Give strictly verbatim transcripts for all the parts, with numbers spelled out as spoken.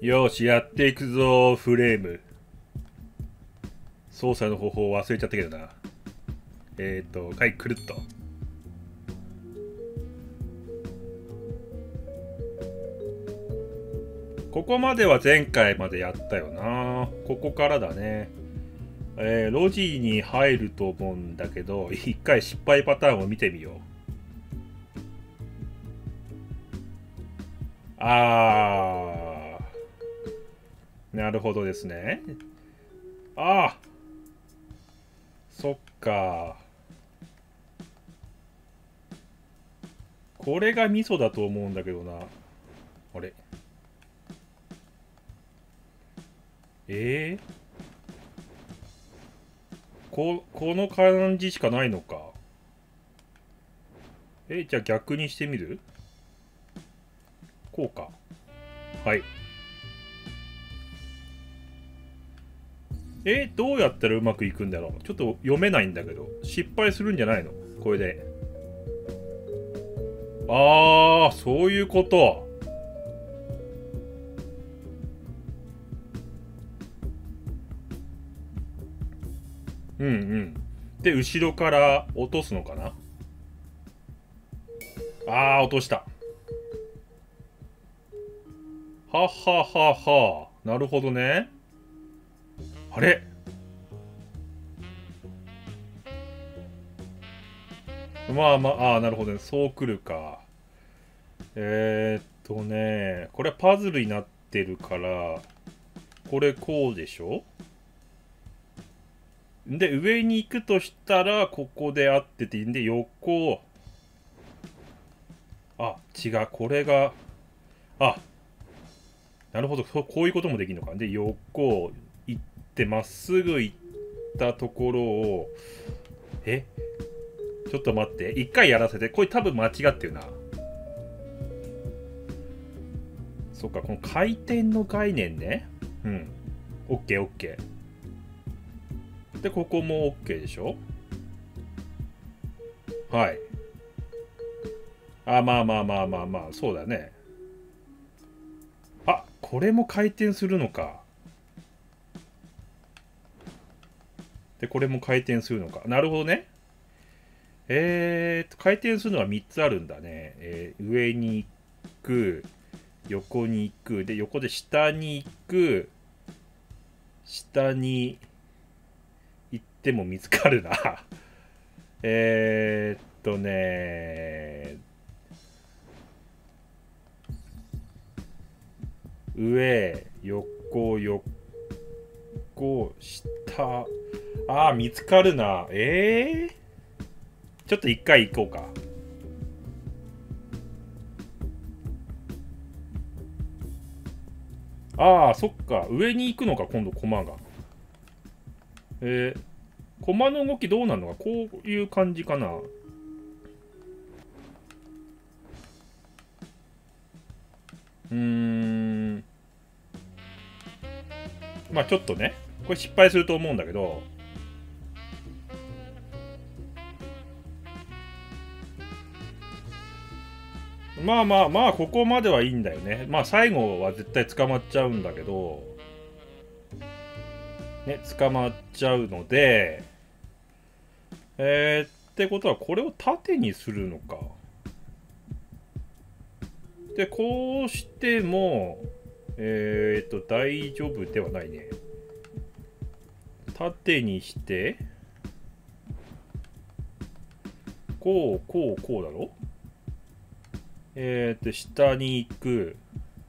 よし、やっていくぞ、フレーム。操作の方法忘れちゃったけどな。えっ、ー、と、はい、くるっと。ここまでは前回までやったよな。ここからだね。えー、路地に入ると思うんだけど、一回失敗パターンを見てみよう。あー。なるほどですね。あー。そっか。これが味噌だと思うんだけどな。あれえー、こ、この感じしかないのか。え、じゃあ逆にしてみる？こうか。はい。え、どうやったらうまくいくんだろう。ちょっと読めないんだけど。失敗するんじゃないのこれで。あー、そういうこと。うんうん。で、後ろから落とすのかな。あー、落とした。はっはっはっは。なるほどね。あれまあまあ、あー、なるほどね。そうくるか。えー、っとね、これパズルになってるから、これこうでしょ。で、上に行くとしたら、ここで合ってて、で、横、あ、違う、これが、あ、なるほど、こういうこともできるのか。で、横行って、まっすぐ行ったところを、えちょっと待って、一回やらせて、これ多分間違ってるな。そっか、この回転の概念ね。うん。オッケーオッケー。で、ここもオッケーでしょ。はい。あ、まあまあまあまあまあ、そうだね。あ、これも回転するのか。で、これも回転するのか。なるほどね。えーと、回転するのはみっつあるんだね。えー上に行く、横に行く、で、横で下に行く、下に行っても見つかるな。えーっとね、上、横、横、下。あー、見つかるな。えーちょっと一回行こうか。ああ、そっか。上に行くのか、今度、駒が。えー、駒の動きどうなるのか、こういう感じかな。うーん。まあちょっとね、これ失敗すると思うんだけど、まあまあまあ、ここまではいいんだよね。まあ最後は絶対捕まっちゃうんだけど、ね、捕まっちゃうので、えー、ってことはこれを縦にするのか。で、こうしても、えーと、大丈夫ではないね。縦にして、こう、こう、こうだろ。えーと、下に行く。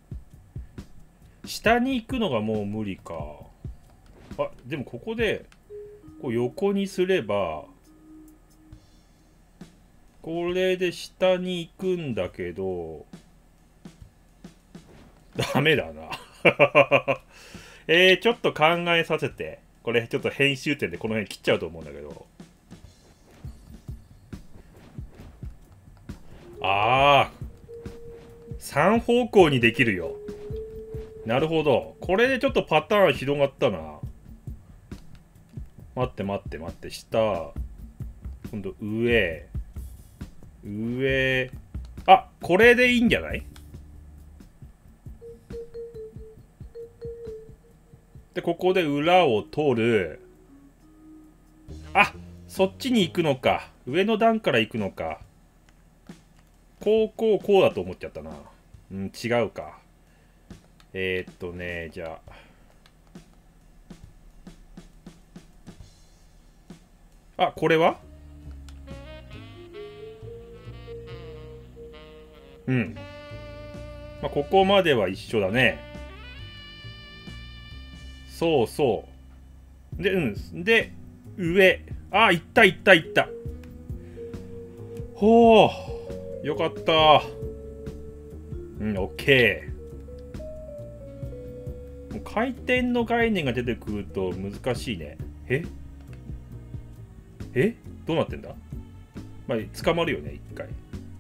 下に行くのがもう無理か。あ、でもここで、こう横にすれば、これで下に行くんだけど、ダメだな。えー、ちょっと考えさせて。これちょっと編集点でこの辺切っちゃうと思うんだけど。あー、さん方向にできるよ。なるほど。これでちょっとパターン広がったな。待って待って待って。下。今度上。上。あ、これでいいんじゃない？ で、ここで裏を取る。あ、そっちに行くのか。上の段から行くのか。こう、こう、こうだと思っちゃったな。うん、違うか。えー、っとね、じゃあ。あ、これはうん。まあ、ここまでは一緒だね。そうそう。で、うん。で、上。あ、行った行った行った。ほう。よかった。うん、オッケー。もう回転の概念が出てくると難しいね。ええどうなってんだ？まあ、捕まるよね、一回。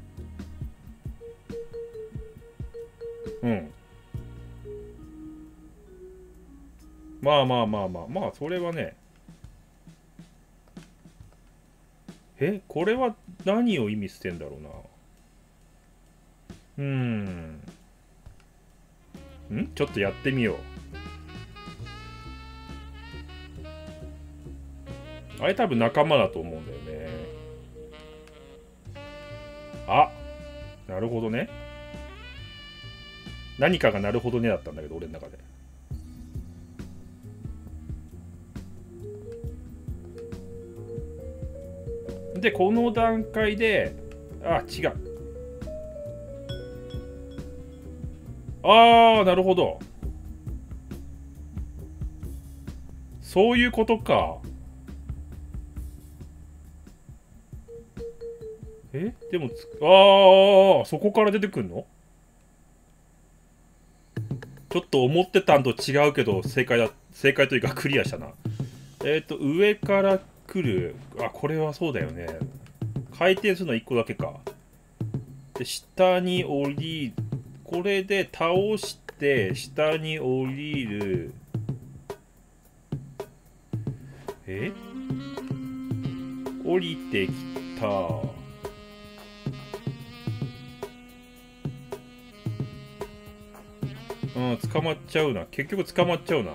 うん。まあまあまあまあ、まあ、それはね。えこれは何を意味してんだろうな。うーん。んちょっとやってみよう。あれ多分仲間だと思うんだよね。あ、なるほどね。何かがなるほどねだったんだけど、俺の中で。で、この段階で、あ、違う。あー、なるほど。そういうことか。えでもつ、ああ、そこから出てくんの？ちょっと思ってたんと違うけど、正解だ、正解というかクリアしたな。えっ、ー、と、上から来る。あ、これはそうだよね。回転するのいっこだけか。で、下に降り、これで倒して、下に降りる。え降りてきた。うん、捕まっちゃうな。結局捕まっちゃうな。ん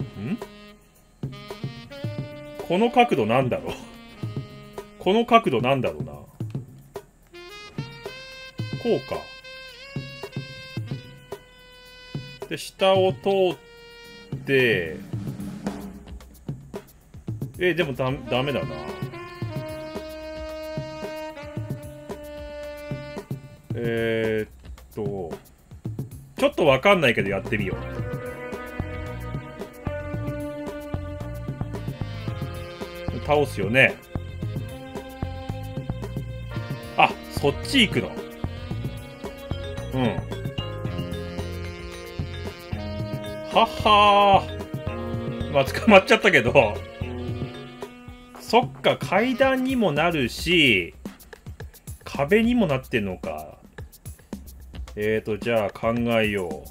この角度なんだろうこの角度なんだろうな。こうか。で、下を通って、え、でもダダメだな。えー、っと、ちょっとわかんないけどやってみよう。倒すよね。あ、そっち行くの。うん。はっはー。まあ、捕まっちゃったけど。そっか、階段にもなるし、壁にもなってんのか。えーと、じゃあ考えよう。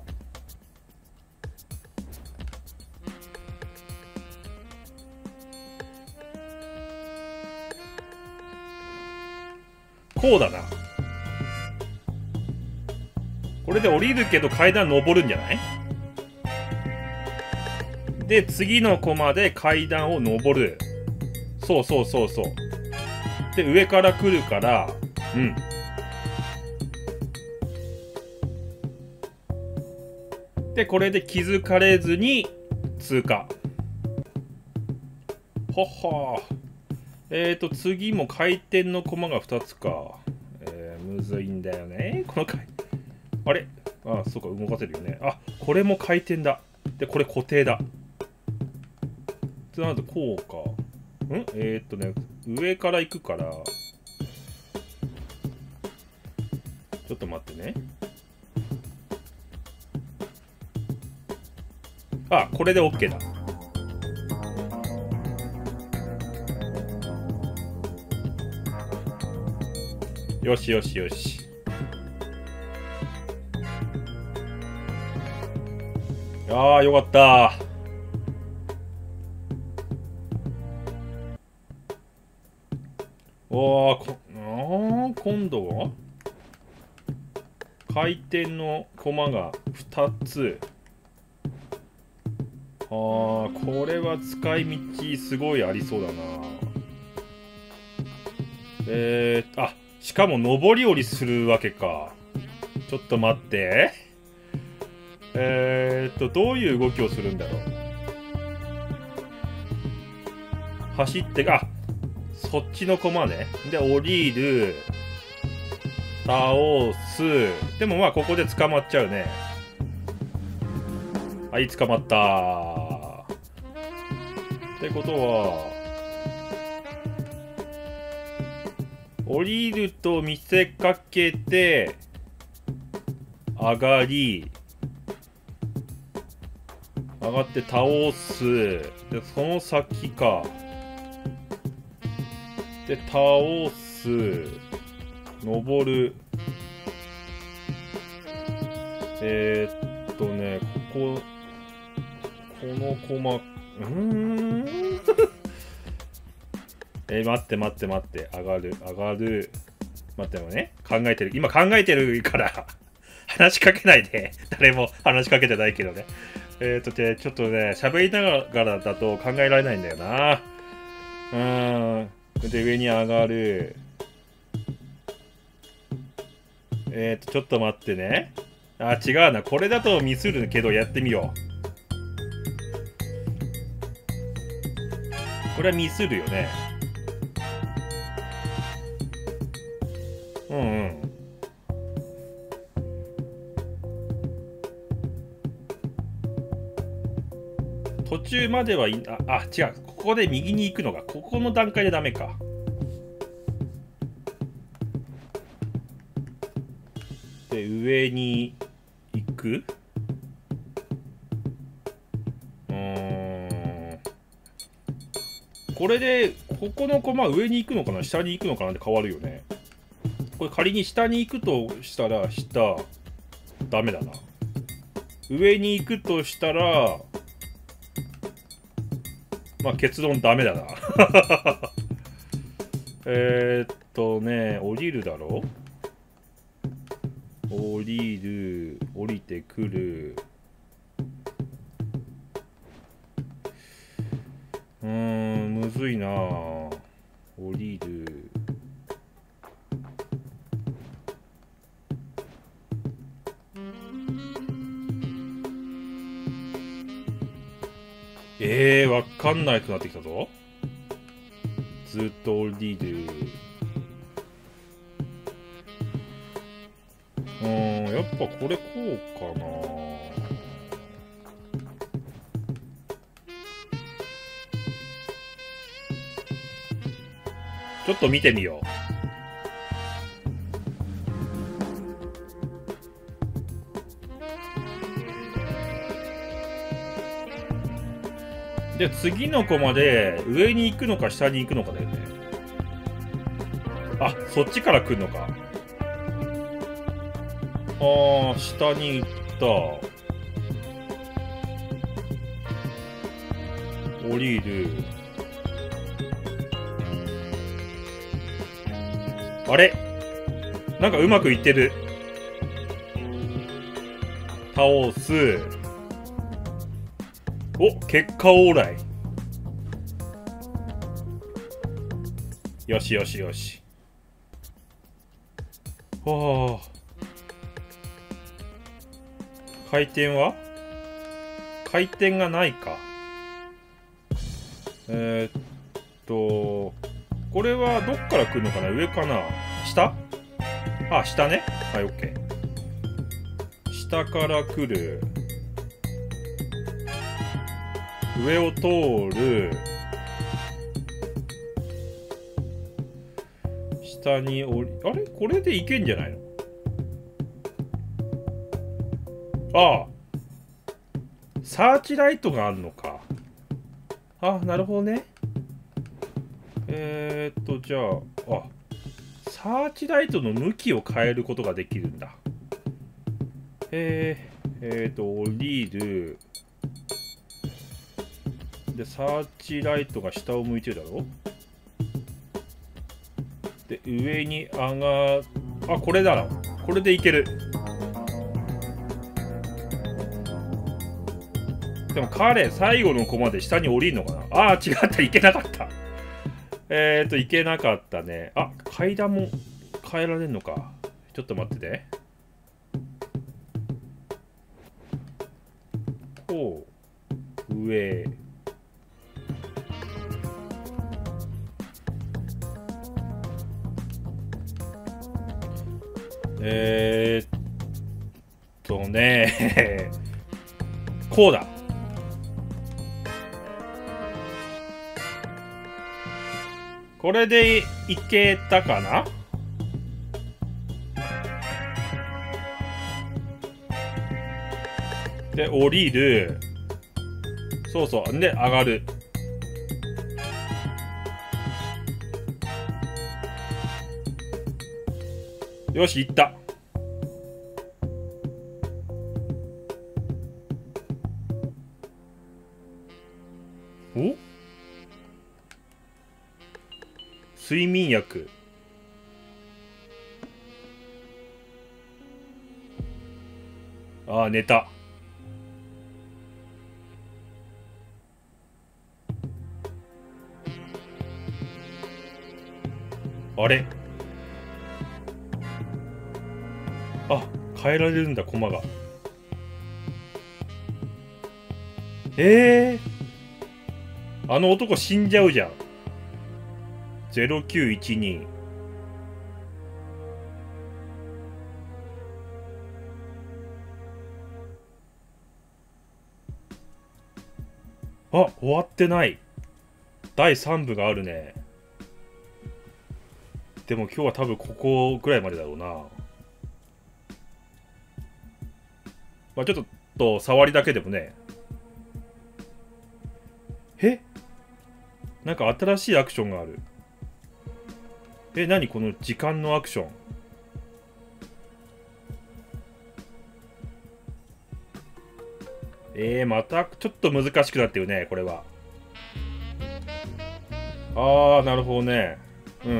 こうだな。これで降りるけど階段登るんじゃない？で、次のコマで階段を登る。そうそうそうそう。で、上から来るから、うん。で、これで気づかれずに通過。ほほー。えーと、次も回転のコマがふたつか。えー、むずいんだよね。この回。あれあ、そうか、動かせるよね。あ、これも回転だ。で、これ固定だ。となると、こうか。んえー、っとね、上から行くから、ちょっと待ってね。あ、これで OK だ。よしよしよし。ああ、よかった。おー、こ、あー、今度は回転のコマがふたつ。 ー、これは使い道すごいありそうだな。えー、あ、しかも上り下りするわけか。ちょっと待って。えーっと、どういう動きをするんだろう。走って、あ、そっちの駒ね。で、降りる。倒す。でもまあ、ここで捕まっちゃうね。はい、捕まった。ってことは、降りると見せかけて、上がり、上がって倒す。で、その先か。で、倒す。登る。えー、っとね、ここ、このコマ、うーんえー、待って待って待って、上がる、上がる。待ってもね、考えてる。今考えてるから話しかけないで。誰も話しかけてないけどね。えー、っとね、ちょっとね、喋りながらだと考えられないんだよな。うーん。で、上に上がる。えー、っと、ちょっと待ってね。あ、違うな。これだとミスるけど、やってみよう。これはミスるよね。うんうん。途中まではいい、あ、あ、違う。ここで右に行くのが、ここの段階でダメか。で、上に行く。うーん。これで、ここの駒上に行くのかな下に行くのかなって変わるよね。これ仮に下に行くとしたら、下、ダメだな。上に行くとしたら、まあ結論ダメだな。えーっとね、降りるだろ降りる、降りてくる。うーん、むずいなぁ。降りる。えー、わかんないくなってきたぞ。ずっと降りる。うーん、やっぱこれこうかな。ちょっと見てみよう。で、次のコマで上に行くのか下に行くのかだよね。あ、そっちから来るのか。あー、下に行った。降りる。あれなんかうまくいってる。倒す。お、結果オーライ。よしよしよし。はあ。回転は回転がないか。えー、っと、これはどっから来るのかな上かな下あ、下ね。はい、オッケー。下から来る。上を通る。下に降り、あれこれでいけんじゃないのああ。サーチライトがあるのか。あ、なるほどね。えー、っと、じゃあ、あ、サーチライトの向きを変えることができるんだ。えー、えー、っと、降りる。で、サーチライトが下を向いてるだろで、上に上が、あ、これだな。これでいける。 でも彼、最後のコマで下に降りるのかな。ああ、違った。いけなかった。えーと、いけなかったね。あ、階段も変えられるのか。ちょっと待ってて。こう、上。えーっとね、こうだ。これでいけたかな。で、降りる。そうそう。で、上がる。よし、行った。お？睡眠薬。ああ、寝た。あれ？あ、変えられるんだ、コマが。ええー、あの男死んじゃうじゃん。ゼロきゅういちに。あ、終わってない。だいさん部があるね。でも今日は多分ここぐらいまでだろうな。まあちょっと触りだけでもね。え？なんか新しいアクションがある。え、何この時間のアクション。えー、またちょっと難しくなってるね、これは。あー、なるほどね。うんうん。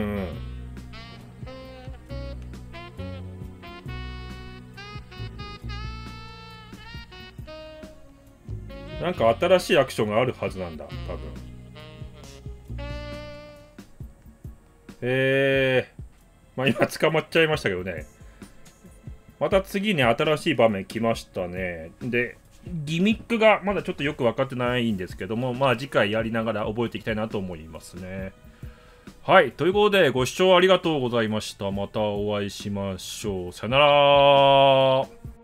なんか新しいアクションがあるはずなんだ、多分。えー、まあ今捕まっちゃいましたけどね。また次に新しい場面来ましたね。で、ギミックがまだちょっとよく分かってないんですけども、まあ次回やりながら覚えていきたいなと思いますね。はい。ということで、ご視聴ありがとうございました。またお会いしましょう。さよなら。